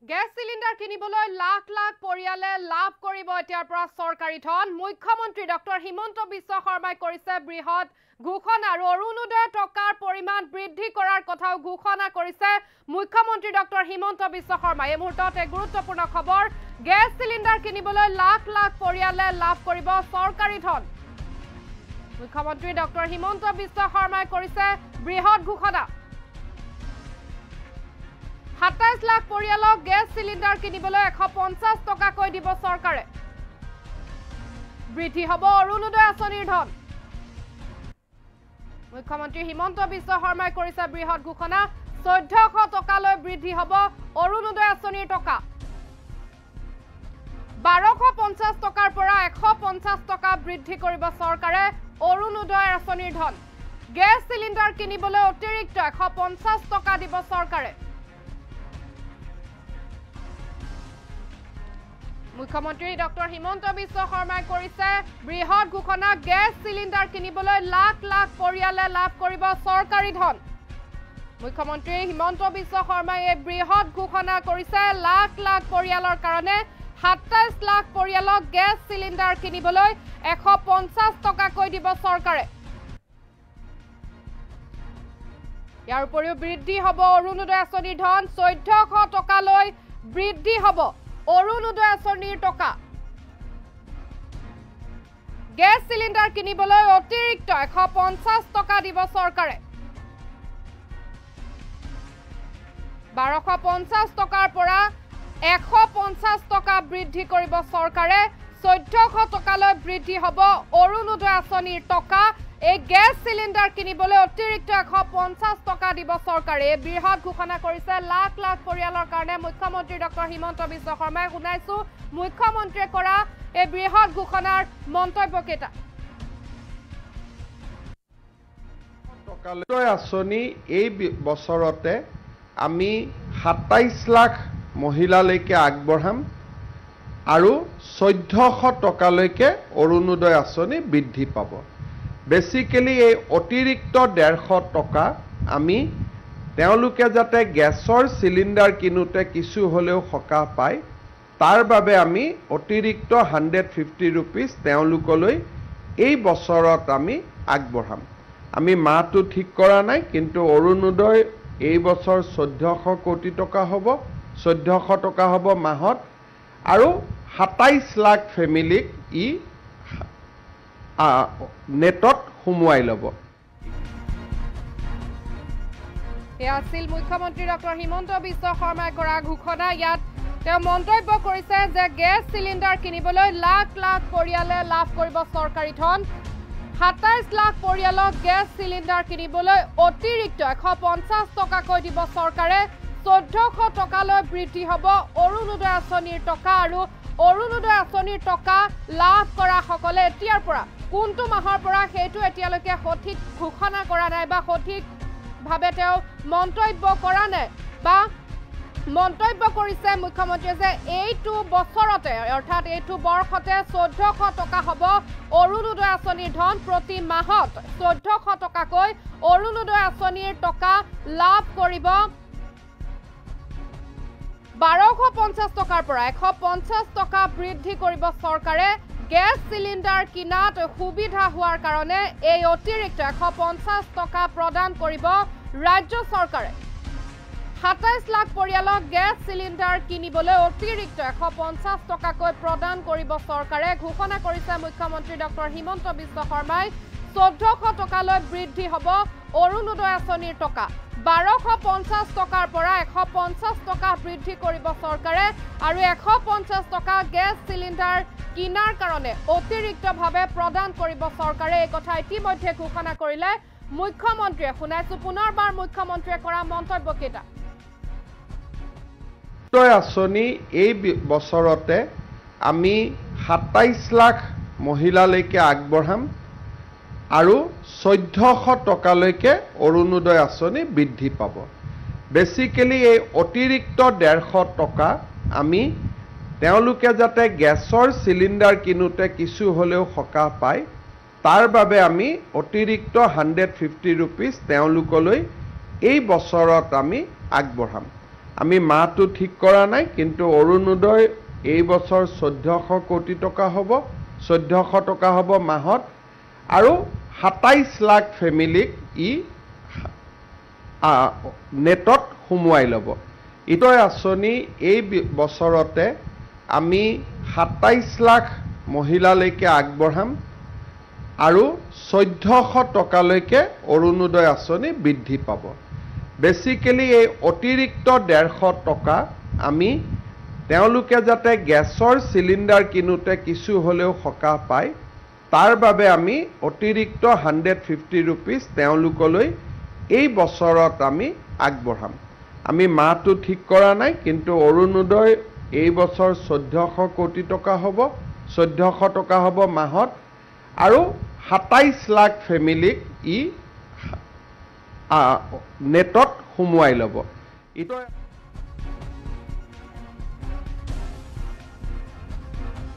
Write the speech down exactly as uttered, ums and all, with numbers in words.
Gas সিলিন্ডাৰ কিনিবলৈ লাখ লাখ পৰিয়ালে লাভ কৰিব এতিয়াৰ পৰা চৰকাৰী ধন মুখ্যমন্ত্ৰী ডক্টৰ হিমন্ত বিশ্ব শৰ্মাই কৰিছে বৃহৎ ঘোষণা আৰু অৰুণোদয় টকাৰ পৰিমাণ বৃদ্ধি কৰাৰ কথাও ঘোষণা কৰিছে মুখ্যমন্ত্ৰী ডক্টৰ হিমন্ত বিশ্ব শৰ্মাই এই মুহূৰ্তত এক গুৰুত্বপূৰ্ণ খবৰ গেছ সিলিন্ডাৰ কিনিবলৈ লাখ লাখ পৰিয়ালে লাভ কৰিব চৰকাৰী ধন মুখ্যমন্ত্ৰী ডক্টৰ হিমন্ত বিশ্ব শৰ্মাই কৰিছে বৃহৎ ঘোষণা সাতাইশ লাখ পৰিয়ালক গেছ সিলিন্ডাৰ কিনিবলৈ এশ পঞ্চাশ টকাকৈ দিব চৰকাৰে বৃদ্ধি হ'ব অৰুণোদয় আঁচনিৰ ধন মুখ্যমন্ত্ৰী হিমন্ত বিশ্ব শৰ্মাই কৰিছে বৃহৎ ঘোষণা চৈধ্যশ টকালৈ বৃদ্ধি হ'ব অৰুণোদয় আঁচনিৰ টকা বাৰশ পঞ্চাশ টকাৰ পৰা এশ পঞ্চাশ টকা বৃদ্ধি কৰিব চৰকাৰে অৰুণোদয় আঁচনিৰ ধন গেছ সিলিন্ডাৰ কিনিবলৈ অতিৰিক্ত এশ পঞ্চাশ টকা দিব চৰকাৰে মুখ্যমন্ত্ৰী ডক্টৰ হিমন্ত বিশ্ব শৰ্মাই কৰিছে বৃহৎ ঘোষণা গেছ সিলিন্ডাৰ কিনিবলৈ লাখ লাখ পৰিয়ালে লাভ কৰিব চৰকাৰী ধন মুখ্যমন্ত্ৰী হিমন্ত বিশ্ব শৰ্মাই এই বৃহৎ ঘোষণা কৰিছে লাখ লাখ পৰিয়ালৰ কাৰণে সাতাইশ লাখ পৰিয়ালক গেছ সিলিন্ডাৰ কিনিবলৈ এশ পঞ্চাশ টকাকৈ দিব চৰকাৰে ইয়াৰ উপৰিও বৃদ্ধি হ'ব অৰুণোদয় আঁচনিৰ ধন চৈধ্যশ টকালৈ বৃদ্ধি হ'ব অৰুণোদয় আঁচনিৰ টকা গেছ সিলিন্ডাৰ কিনিবলৈ অতিৰিক্ত এশ পঞ্চাশ টকা দিব চৰকাৰে বাৰশ পঞ্চাশ টকাৰ পৰা এশ পঞ্চাশ টকা বৃদ্ধি কৰিব চৰকাৰে চৈধ্যশ টকালৈ বৃদ্ধি হ'ব অৰুণোদয় আঁচনিৰ টকা এই গেছ সিলিন্ডাৰ কিনিবলৈ অতিৰিক্ত এশ পঞ্চাশ টকা দিব চৰকাৰে এই বৃহৎ ঘোষণা কৰিছে লাখ লাখ পৰিয়ালৰ কাৰণে মুখ্যমন্ত্ৰী ডক্টৰ হিমন্ত বিশ্ব শৰ্মাই শুনাইছো মুখ্যমন্ত্ৰীয়ে কৰা এই বৃহৎ ঘোষণাৰ মন্তব্যকেইটা টকালৈ আঁচনি এই বছৰতে আমি সাতাইশ লাখ মহিলালৈকে আগবঢ়াম আৰু চৈধ্যশ টকালৈকে অৰুণোদয় আঁচনি বৃদ্ধি পাব বেসিক্যালি এই অতিৰিক্ত ডেৰশ টকা আমি তেওঁলোকে যাতে গেছৰ সিলিন্ডাৰ কিনুতে কিছু হলেও সকাহ পায় তাৰ বাবে আমি অতিৰিক্ত one fifty rupees তেওঁলোকলৈ এই বছৰত আমি আগবঢ়াম আমি মাহটো ঠিক কৰা নাই কিন্তু অৰুণোদয় এই বছৰ চৈধ্যশ কোটি টকা হ'ব চৈধ্যশ টকা হ'ব মাহত আৰু সাতাইশ লাখ ফ্যামিলিক ই নেটত সুমুৱাই ল'ব এয়া আছিল মুখ্যমন্ত্ৰী ডক্টৰ হিমন্ত বিশ্ব শৰ্মাই কৰা ঘোষণা ইয়াত তেওঁ মন্তব্য কৰিছে যে গেছ সিলিন্ডাৰ কিনিবলৈ লাখ লাখ পৰিয়ালে লাভ কৰিব চৰকাৰী ধন সাতাইশ লাখ পৰিয়ালক গেছ সিলিন্ডাৰ কিনিবলৈ অতিৰিক্ত এশ পঞ্চাশ টকাকৈ দিব চৰকাৰে চৈধ্যশ টকালৈ বৃদ্ধি হ'ব অৰুণোদয় আঁচনিৰ টকা আৰু অৰুণোদয় আঁচনিৰ টকা লাভ কৰা সকলে এতিয়াৰ পৰা কোনটো মাহৰ পৰা সেইটো এতিয়ালৈকে সঠিক ঘোষণা কৰা নাই বা সঠিক ভাবে তেওঁ মন্তব্য কৰা নাই বা মন্তব্য কৰিছে মুখ্যমন্ত্ৰীয়ে যে এইটো বছৰতে অৰ্থাৎ এইটো বৰ্ষতে চৈধ্যশ টকা হ'ব অৰুণোদয় আঁচনিৰ ধন প্ৰতি মাহত চৈধ্যশ টকাকৈ অৰুণোদয় আঁচনিৰ টকা লাভ কৰিব বাৰশ পঞ্চাশ টকাৰ পৰা এশ পঞ্চাশ টকা বৃদ্ধি কৰিব চৰকাৰে গেছ সিলিন্ডাৰ কিনাত সুবিধা হোৱাৰ কাৰণে এই অতিৰিক্ত এশ পঞ্চাশ টকা প্ৰদান কৰিব ৰাজ্য চৰকাৰে সাতাইশ লাখ পৰিয়ালক গেছ সিলিন্ডাৰ কিনিবলৈ অতিৰিক্ত এশ পঞ্চাশ টকাকৈ প্ৰদান কৰিব চৰকাৰে ঘোষণা কৰিছে মুখ্যমন্ত্ৰী ডক্টৰ হিমন্ত বিশ্ব শৰ্মাই চৈধ্যশ টকালৈ বৃদ্ধি হ'ব অৰুণোদয় আঁচনিৰ টকা বাৰশ পঞ্চাশ টকাৰ পৰা এশ পঞ্চাশ টকা বৃদ্ধি কৰিব চৰকাৰে আৰু এশ পঞ্চাশ টকা গেছ সিলিন্ডাৰ কিনাৰ কাৰণে অতিৰিক্তভাৱে প্ৰদান কৰিব চৰকাৰে এই কথা ইতিমধ্যে ঘোষণা কৰিলে মুখ্যমন্ত্ৰীয়ে শুনাইছো পুনৰবাৰ মুখ্যমন্ত্ৰীয়ে কৰা মন্তব্যকেইটা আঁচনি এই বছৰতে আমি সাতাইশ লাখ মহিলালৈকে আগবঢ়াম আৰু চৈধ্যশ টকালৈকে অৰুণোদয় আঁচনি বৃদ্ধি পাব বেসিক্যালি এই অতিৰিক্ত ডেৰশ টকা আমি তেওঁলোকে যাতে গেছৰ সিলিন্ডাৰ কিনুতে কিছু হলেও সকাহ পায় তাৰ বাবে আমি অতিৰিক্ত one fifty rupees তেওঁলোকলৈ এই বছৰত আমি আগবঢ়াম আমি মাহটো ঠিক কৰা নাই, কিন্তু অৰুণোদয় এই বছৰ চৈধ্যশ কোটি টকা হ'ব, চৈধ্যশ টকা হ'ব মাহত, আৰু সাতাইছ লাখ ফেমিলিক ই নেটত সোমোৱাই ল'ব। ইটোই আঁচনি এই বছৰতে আমি সাতাইছ লাখ মহিলালৈকে আগবঢ়াম আৰু চৈধ্যশ টকালৈকে অৰুণোদয় আঁচনি বৃদ্ধি পাব। বেচিকেলি এই অতিৰিক্ত ডেৰশ টকা আমি তেওঁলোকে যাতে গেছৰ চিলিণ্ডাৰ কিনোতে কিছু হ'লেও সকাহ পায়, তাৰ বাবে আমি অতিৰিক্ত হাণ্ড্ৰেড ফিফটি ৰুপিজ তেওঁলোকলৈ এই বছৰত আমি আগবঢ়াম। আমি মাহটো ঠিক কৰা নাই, কিন্তু অৰুণোদয় এই বছৰ চৈধ্যশ কোটি টকা হ'ব, চৈধ্যশ টকা হ'ব মাহত, আৰু সাতাইছ লাখ ফেমিলিক ই নেটত সোমোৱাই ল'ব। ইটো